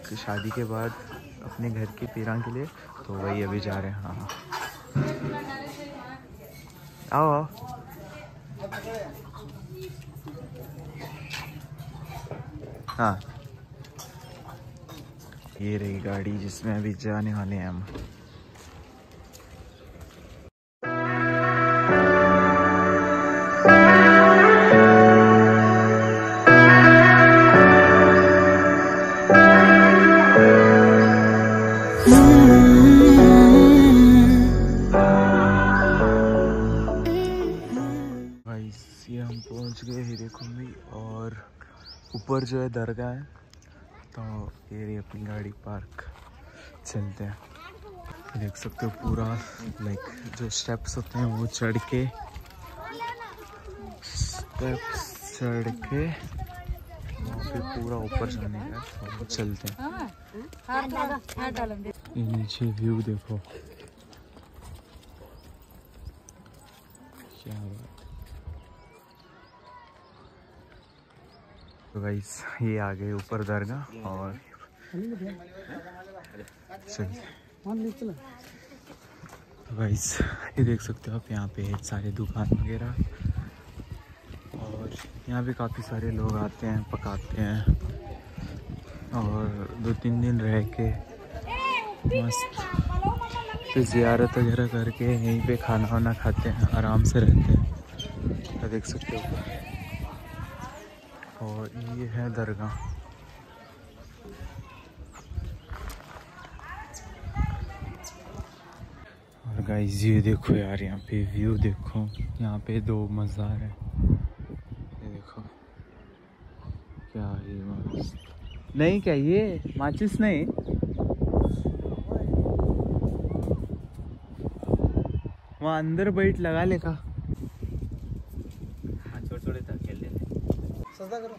शादी के बाद अपने घर के पेरा के लिए, तो वही अभी जा रहे हैं। हाँ आओ आओ। हाँ ये रही गाड़ी जिसमें अभी जाने वाले हैं हम। ये हम पहुंच गए हीरे कुंभी और ऊपर जो है दरगाह है, तो ये रही अपनी गाड़ी पार्क। चलते हैं। देख सकते हो पूरा लाइक जो स्टेप्स होते हैं वो चढ़ के वहाँ पे पूरा ऊपर जाने का, तो चलते हैं। ये नीचे व्यू देखो क्या बात। तो गाइस ये आ गए ऊपर दरगाह और तो गाइस ये देख सकते हो आप, यहाँ पे सारे दुकान वगैरह और यहाँ पे काफ़ी सारे लोग आते हैं, पकाते हैं और 2-3 दिन रह के मस्त फिर ज़ियारत वगैरह करके यहीं पे खाना वाना खाते हैं, आराम से रहते हैं। तो देख सकते हो और ये है दरगाह। और गाइस ये देखो यार, यहाँ पे व्यू देखो, यहाँ पे 2 मज़ार है। ये देखो क्या ही मस्त। नहीं क्या ये माचिस नहीं, वहाँ अंदर बैठ लगा लेगा। छोटे तक खेल लेते सदा करो।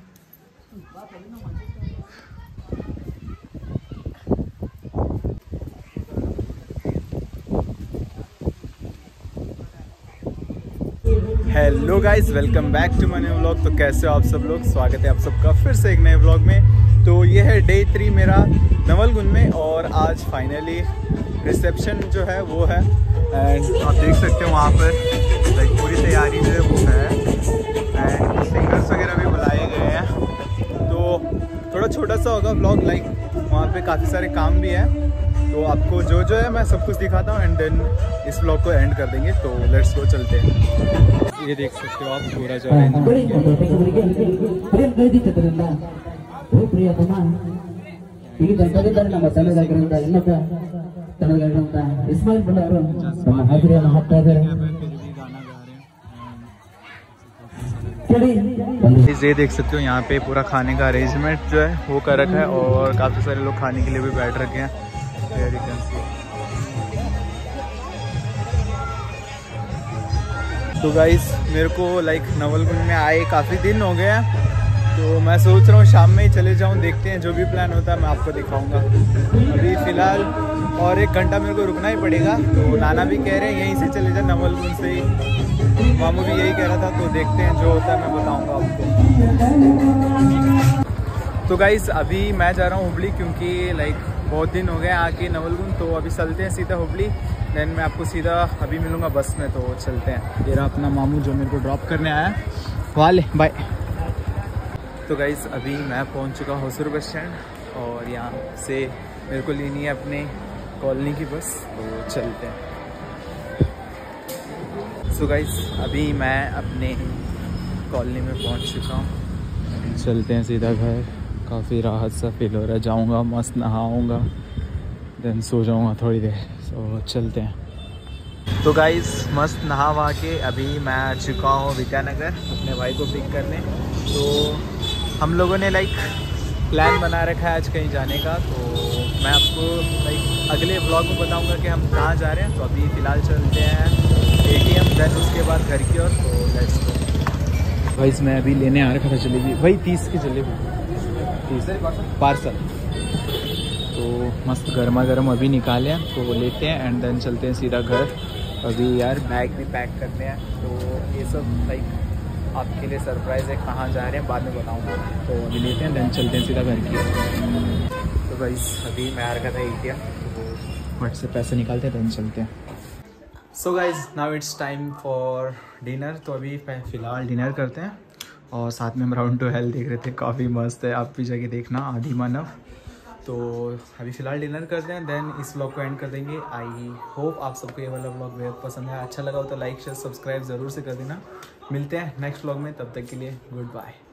Hello guys, welcome back to my new vlog. तो कैसे हो आप सब लोग, स्वागत है आप सबका फिर से एक नए व्लॉग में। तो ये है डे 3 मेरा नवलगुन में और आज फाइनली रिसेप्शन जो है वो है। एंड आप देख सकते हो वहाँ पर लाइक पूरी तैयारी जो है वो है एंड सिंगर्स वगैरह भी बुलाए गए हैं। तो थोड़ा छोटा सा होगा व्लॉग, लाइक वहाँ पे काफ़ी सारे काम भी हैं, तो आपको जो है मैं सब कुछ दिखाता हूँ एंड देन इस व्लॉग को एंड कर देंगे। तो लेट्स गो, चलते हैं। ये देख सकते हो आप पूरा जो है ये देख सकते हो यहाँ पे पूरा खाने का अरेंजमेंट जो है वो कर रखा है और काफ़ी सारे लोग खाने के लिए भी बैठ रखे हैं। तो गाइस मेरे को लाइक नवलगुन में आए काफ़ी दिन हो गए हैं, तो मैं सोच रहा हूँ शाम में ही चले जाऊँ। देखते हैं, जो भी प्लान होता है मैं आपको दिखाऊंगा। अभी फ़िलहाल और 1 घंटा मेरे को रुकना ही पड़ेगा, तो नाना भी कह रहे हैं यहीं से चले जाए, नवलगुन से ही। मामू भी यही कह रहा था, तो देखते हैं जो होता है मैं बताऊँगा आपको। तो गाइस अभी मैं जा रहा हूँ हुबली, क्योंकि लाइक बहुत दिन हो गए आके नवलगुन, तो अभी चलते हैं सीधा हुबली। देन मैं आपको सीधा अभी मिलूँगा बस में, तो चलते हैं। ये रहा अपना मामू जो मेरे को ड्रॉप करने आया। वाले बाय। तो गाइस अभी मैं पहुंच चुका हूँ होसुर बस स्टैंड और यहाँ से मेरे को लेनी है अपने कॉलोनी की बस, तो चलते हैं। सो गाइस अभी मैं अपने कॉलोनी में पहुंच चुका हूँ, चलते हैं सीधा घर। काफ़ी राहत सा फील हो रहा है। जाऊँगा मस्त नहाऊँगा, देन सो जाऊँगा थोड़ी देर। तो चलते हैं। तो गाइस मस्त नहा वहा के अभी मैं आ चुका हूँ विद्यानगर अपने भाई को पिक करने। तो हम लोगों ने लाइक प्लान बना रखा है आज कहीं जाने का, तो मैं आपको लाइक अगले व्लॉग में बताऊंगा कि हम कहाँ जा रहे हैं। तो अभी फ़िलहाल चलते हैं ATM, देन उसके बाद घर की ओर। तो लेट्स गो। भाई मैं अभी लेने आ रखा था जलेबी, भाई 30 की जलेबी, 30 पार्सल। तो मस्त गर्मा गर्म अभी निकाले हैं, तो लेते हैं एंड देन चलते हैं सीधा घर। अभी यार बैग भी पैक करने हैं, तो ये सब लाइक आपके लिए सरप्राइज़ है, कहाँ जा रहे हैं बाद में बताऊंगा। तो अभी लेते हैं देन चलते हैं सीधा घर की। तो गाइस अभी मैं आ रखा था ATM, तो वट से पैसे निकालते हैं, चलते हैं। So guys now it's time for dinner. तो अभी फ़िलहाल डिनर करते हैं और साथ में हम राउंड टू हेल देख रहे थे, काफ़ी मस्त है, आप भी जाके देखना, आदि मानव। तो अभी फ़िलहाल डिनर करते हैं, देन इस व्लॉग को एंड कर देंगे। आई होप आप सबको ये वाला व्लॉग बेहद पसंद है। अच्छा लगा हो तो लाइक शेयर सब्सक्राइब ज़रूर से कर देना। मिलते हैं नेक्स्ट व्लॉग में, तब तक के लिए गुड बाय।